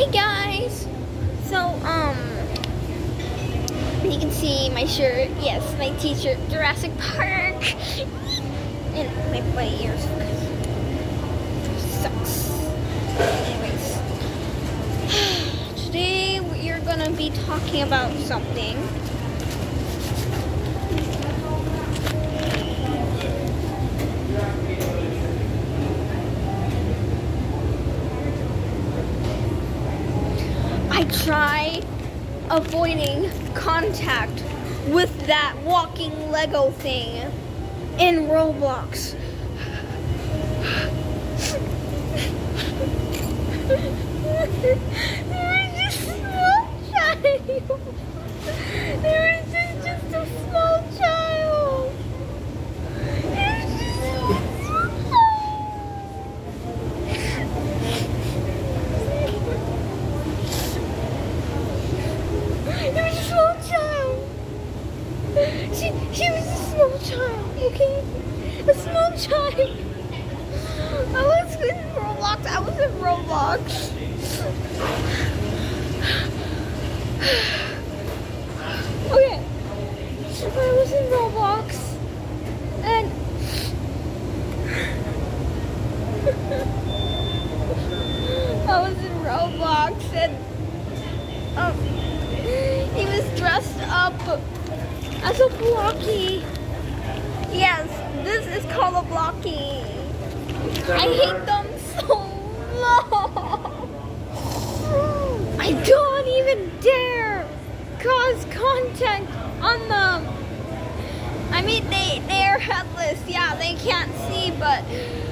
Hey guys! So, you can see my shirt. Yes, my t-shirt, Jurassic Park. And my bunny ears. Sucks. Anyways. Today we're gonna be talking about something. I try avoiding contact with that walking Lego thing in Roblox. There was just a small child. There was just a small child. There was just There was a small child. She was a small child, okay? A small child. I was in Roblox. Okay. I was in Roblox. And he was dressed up as a Blocky. Yes, this is called a Blocky. I hate them so much. I don't even dare cause contact on them. I mean, they are headless. Yeah, they can't see, but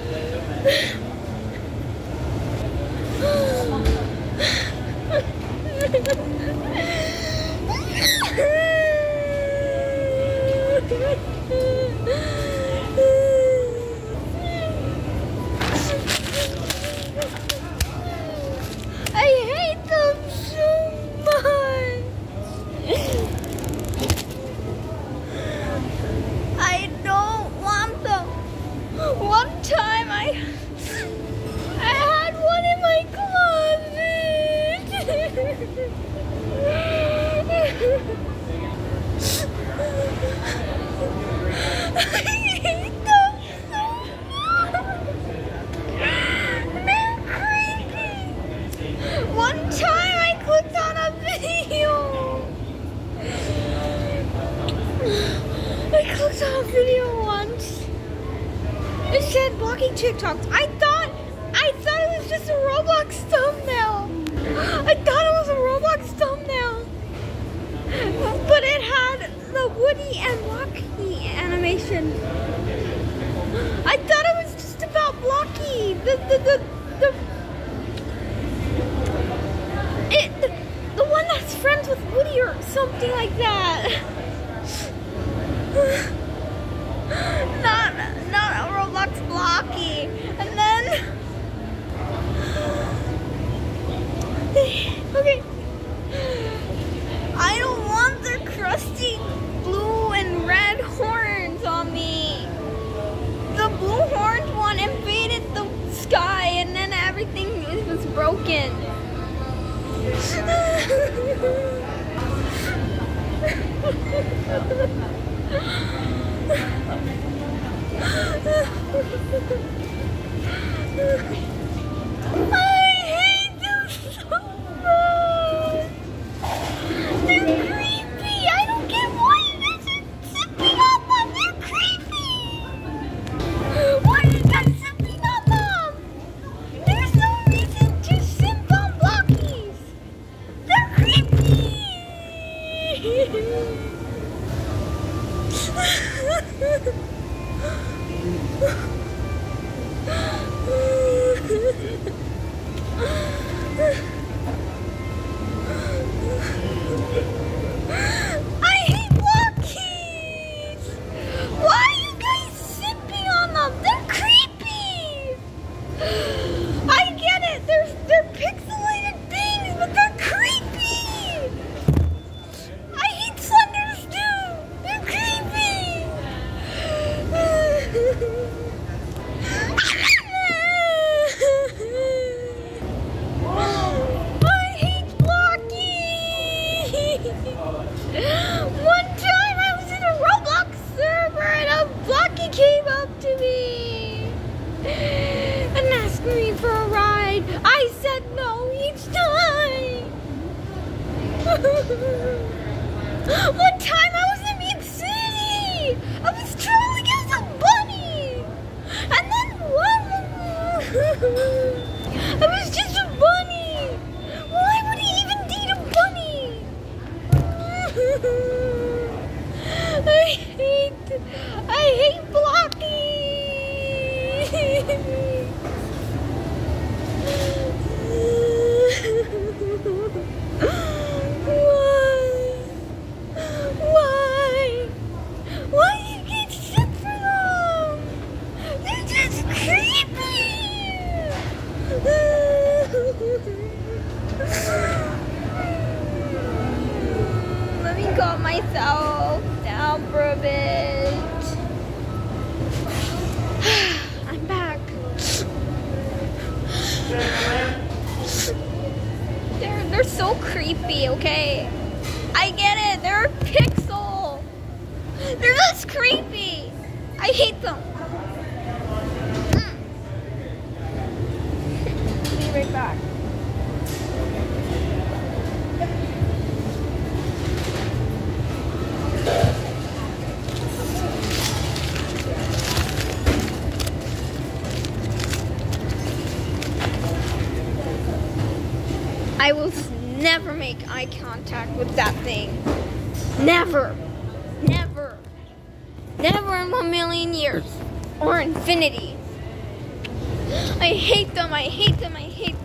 I hate them so much. I don't want them. One time I had one in my closet. I hate them so much. They're creepy. One time I clicked on a video. I clicked on a video once. It said blocking TikToks. I thought it was just a Roblox thumbnail. I thought it was a Roblox thumbnail. But it had the Woody and Blocky animation. I thought it was just about Blocky. The one that's friends with Woody or something like that. Not a Roblox Blocky. And then okay. I don't want their crusty blue and red horns on me. The blue horned one invaded the sky and then everything was broken. I hate them so much. They're creepy. I don't get why you guys are zipping up on. They're creepy. Why are you guys zipping up on? There's no reason to simp on Blockies. They're creepy. One time I was in Meat City. I was trolling as a bunny. And then I was just a bunny. Why would he even date a bunny? I hate Blocky. Why do you get shit for them? They're just creepy. Let me calm myself down for a bit. I'm back. They're so creepy, okay? I get it. They're a pixel. They're just creepy. I hate them. Be right back. I will never make eye contact with that thing. Never. Never. Never in 1,000,000 years. Or infinity. I hate them. I hate them. I hate them.